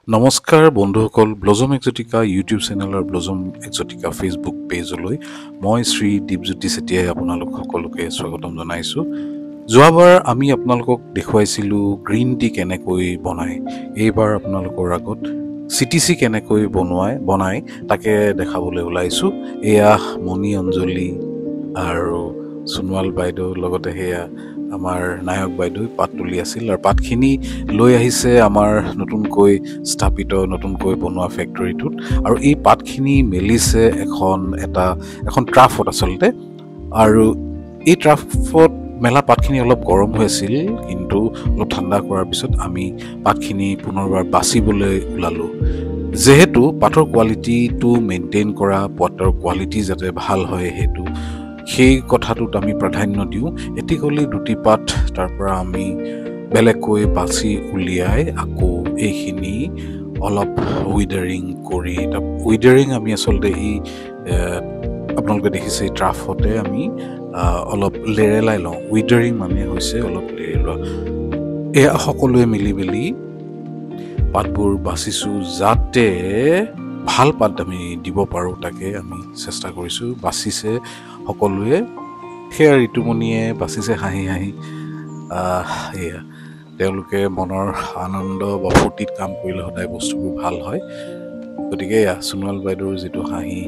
নমস্কাৰ বন্ধুসকল Blossom Exotica YouTube channel আৰু ব্লজম এক্সোটিকা ফেচবুক পেজলৈ মই শ্ৰী দীপজ্যোতি চেতিয়াই আপোনালোক সকলোকে স্বাগতম জনাইছোঁ। যোৱাবাৰ আমি আপোনালোকক দেখুৱাইছিলোঁ গ্ৰীণ টি কেনেকৈ বনায়। এইবাৰ আপোনালোকৰ আগত চিটিচি কেনেকৈ বনায় তাকে দেখাবলৈ ওলাইছোঁ। এয়া মণি অঞ্জলি আৰু সোণোৱাল বাইদেউ লগতে সেয়া আমাৰ নায়ক বাইদেউ পাত তুলি আছিল আৰু পাতখিনি লৈ আহিছে আমাৰ নতুনকৈ স্থাপিত নতুনকৈ বনোৱা ফেক্টৰীটোত আৰু এই পাতখিনি মেলিছে এখন ট্ৰাফত আচলতে। আৰু এই ট্ৰাফত মেলা পাতখিনি অলপ গৰম হৈ আছিল, কিন্তু অলপ ঠাণ্ডা কৰাৰ পিছত আমি পাতখিনি পুনৰবাৰ বাচিবলৈ ওলালোঁ। যিহেতু পাতৰ কোৱালিটিটো মেইনটেইন কৰা, পাতৰ কোৱালিটি যাতে ভাল হয় সেই কথাটোত আমি প্ৰাধান্য দিওঁ। এটিকলি দুটি পাত তাৰ পৰা আমি বেলেগকৈ বাছি উলিয়াই আকৌ এইখিনি অলপ উইডাৰিং কৰি উইডাৰিং আমি আচলতে আপোনালোকে দেখিছে এই ট্ৰাফতে আমি অলপ লেৰেলাই লওঁ। উইডাৰিং মানে হৈছে অলপ লেৰেলোৱা। এয়া সকলোৱে মিলি মেলি পাতবোৰ বাচিছোঁ যাতে ভাল পাত আমি দিব পাৰোঁ, তাকে আমি চেষ্টা কৰিছোঁ। বাচিছে সকলোৱে, সেয়া ঋতুমণিয়ে বাচিছে হাঁহি হাঁহি। এয়া তেওঁলোকে মনৰ আনন্দ বা ফূৰ্তিত কাম কৰিলে সদায় বস্তুবোৰ ভাল হয়। গতিকে সোণোৱাল বাইদেউৰ যিটো হাঁহি,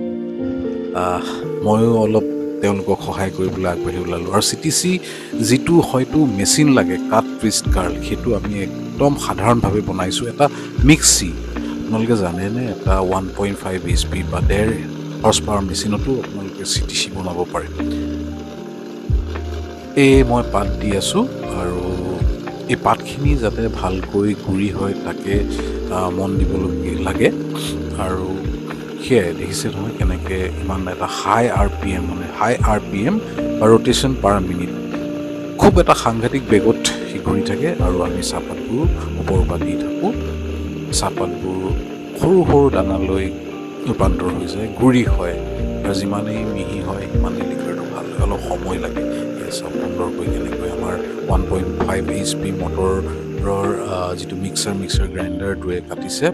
ময়ো অলপ তেওঁলোকক সহায় কৰিবলৈ আগবাঢ়ি ওলালোঁ। আৰু চিটিচি যিটো হয়তো মেচিন লাগে কাট টুইষ্ট কাৰ্ল, সেইটো আমি একদম সাধাৰণভাৱে বনাইছোঁ। এটা মিক্সি আপোনালোকে জানেনে, এটা 1.5 HP বা 1.5 হৰ্চ পাৱাৰ মেচিনতো আপোনালোকে চিটিচি বনাব পাৰে। মই পাত দি আছোঁ আৰু এই পাতখিনি যাতে ভালকৈ গুৰি হয় তাকে মন দিবলগীয়া লাগে। আৰু সেয়াই দেখিছে নহয় কেনেকৈ ইমান এটা হাই RPM বা ৰোটেশ্যন পাৰ মিনিট, খুব এটা সাংঘাতিক বেগত সি ঘূৰি থাকে। আৰু আমি চাহপাতবোৰ ওপৰৰ পৰা দি থাকোঁ। চাহপাতবোৰ সৰু সৰু দানালৈ ৰূপান্তৰ হৈ যায়, গুৰি হয়, আৰু যিমানেই মিহি হয় সিমানেই লিকুইডটো ভাল হয়। অলপ সময় লাগে। চব সুন্দৰকৈ কেনেকৈ আমাৰ 1.5 HP মটৰৰ যিটো মিক্সাৰ গ্ৰাইণ্ডাৰটোৱে কাটিছে।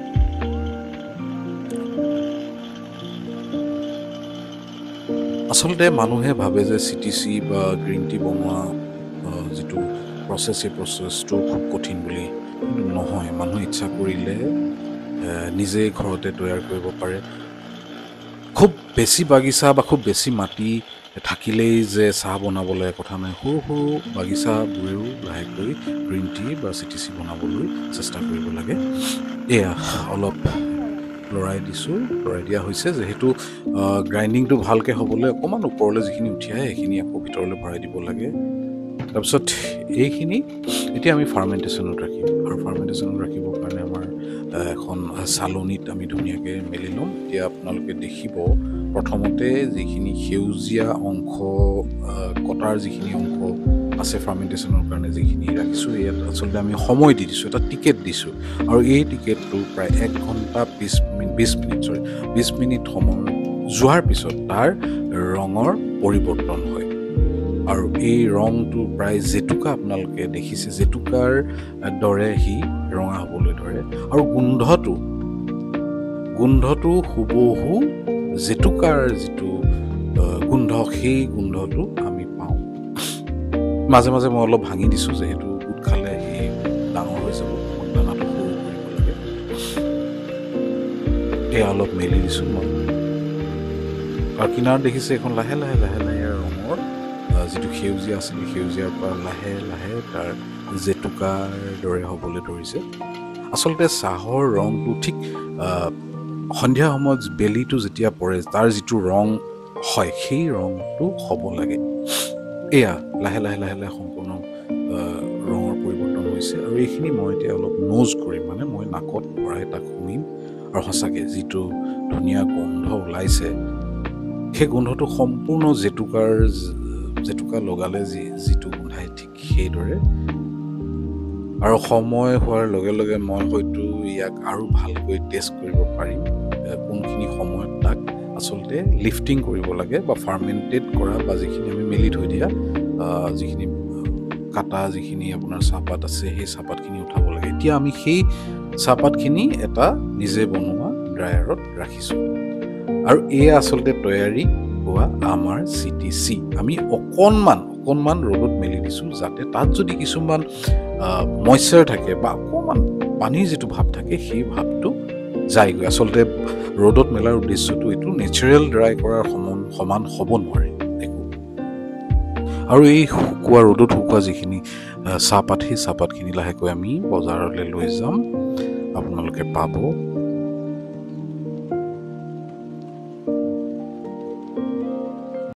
আচলতে মানুহে ভাবে যে চিটিচি বা গ্ৰীণ টি বনোৱা যিটো প্ৰচেছ, সেই প্ৰচেছটো খুব কঠিন বুলি, কিন্তু নহয়। মানুহে ইচ্ছা কৰিলে নিজেই ঘৰতে তৈয়াৰ কৰিব পাৰে। খুব বেছি বাগিচা বা খুব বেছি মাটি থাকিলেই যে চাহ বনাবলৈ কথা নাই। সৰু সৰু বাগিচাবোৰেও লাহেকৈ গ্ৰীণ টি বা চিটিচি বনাবলৈ চেষ্টা কৰিব লাগে। এয়া অলপ লৰাই দিয়া হৈছে, যিহেতু গ্ৰাইণ্ডিংটো ভালকৈ হ'বলৈ অকণমান ওপৰলৈ যিখিনি উঠি আহে সেইখিনি আকৌ ভিতৰলৈ ভৰাই দিব লাগে। তাৰপিছত এইখিনি এতিয়া আমি ফাৰ্মেণ্টেশ্যনত ৰাখিম, আৰু ফাৰ্মেণ্টেশ্যনত ৰাখিবৰ কাৰণে আমাৰ এখন চালনীত আমি ধুনীয়াকৈ মেলি ল'ম। এতিয়া আপোনালোকে দেখিব প্ৰথমতে যিখিনি সেউজীয়া অংশ, কটাৰ যিখিনি অংশ আছে ফাৰ্মেণ্টেশ্যনৰ কাৰণে যিখিনি ৰাখিছোঁ, ইয়াত আচলতে আমি সময় দি দিছোঁ, এটা টিকেট দিছোঁ। আৰু এই টিকেটটো প্ৰায় 1 ঘণ্টা 20 মিনিট সময় যোৱাৰ পিছত তাৰ ৰঙৰ পৰিৱৰ্তন হয়। আৰু এই ৰংটো প্ৰায় জেতুকা, আপোনালোকে দেখিছে জেতুকাৰ দৰে সি ৰঙা হ'বলৈ ধৰে। আৰু গোন্ধটো হুবহু জেতুকাৰ যিটো গোন্ধ, সেই গোন্ধটো আমি পাওঁ। মাজে মাজে মই অলপ ভাঙি দিছোঁ, যিহেতু গোট খালে সি ডাঙৰ হৈ যাব, দানাটো সৰু কৰিব লাগে। অলপ মেলি দিছোঁ মই। আৰু কিনাৰত দেখিছে এখন লাহে লাহে ৰঙৰ যিটো সেউজীয়া আছিলে, সেউজীয়াৰ পৰা লাহে লাহে তাৰ জেতুকাৰ দৰে হ'বলৈ ধৰিছে। আচলতে চাহৰ ৰংটো ঠিক সন্ধিয়া সময়ত বেলিটো যেতিয়া পৰে তাৰ যিটো ৰং হয়, সেই ৰংটো হ'ব লাগে। এয়া লাহে লাহে সম্পূৰ্ণ ৰঙৰ পৰিৱৰ্তন হৈছে। আৰু এইখিনি মই এতিয়া অলপ নোজ কৰিম, মানে মই নাকত ভৰাই তাক শুনিম। আৰু সঁচাকৈ যিটো ধুনীয়া গোন্ধ ওলাইছে, সেই গোন্ধটো সম্পূৰ্ণ জেতুকা লগালে যিটো গোন্ধাই, ঠিক সেইদৰে। আৰু সময় হোৱাৰ লগে লগে মই হয়তো ইয়াক আৰু ভালকৈ টেষ্ট কৰিব পাৰিম, কোনখিনি সময়ত তাক আচলতে লিফটিং কৰিব লাগে বা ফাৰ্মেণ্টেড কৰা, বা যিখিনি আমি মেলি থৈ দিয়া যিখিনি কাটা যিখিনি আপোনাৰ চাহপাত আছে, সেই চাহপাতখিনি উঠাব লাগে। এতিয়া আমি সেই চাহপাতখিনি এটা নিজে বনোৱা ড্ৰায়াৰত ৰাখিছোঁ আৰু এয়া আচলতে তৈয়াৰী হোৱা আমাৰ CTC আমি অকণমান ৰ'দত মেলি দিছোঁ যাতে তাত যদি কিছুমান মইশ্চাৰ থাকে বা অকণমান পানীৰ যিটো ভাৱ থাকে সেই ভাৱটো যায়গৈ আচলতে ৰ'দত মেলাৰ উদ্দেশ্যটো এইটো নেচাৰেল ড্ৰাই কৰাৰ সমান হ'ব নোৱাৰে একো আৰু এই ৰ'দত শুকোৱা যিখিনি চাহপাত সেই চাহপাতখিনি লাহেকৈ আমি বজাৰলৈ লৈ যাম আপোনালোকে পাব